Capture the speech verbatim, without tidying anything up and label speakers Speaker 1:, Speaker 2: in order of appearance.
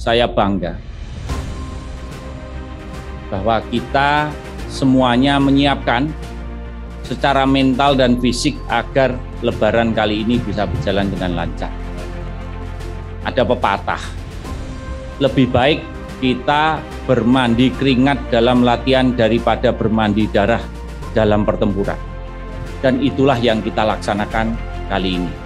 Speaker 1: saya bangga bahwa kita semuanya menyiapkan secara mental dan fisik agar Lebaran kali ini bisa berjalan dengan lancar. Ada pepatah, lebih baik kita bermandi keringat dalam latihan daripada bermandi darah dalam pertempuran. Dan itulah yang kita laksanakan kali ini.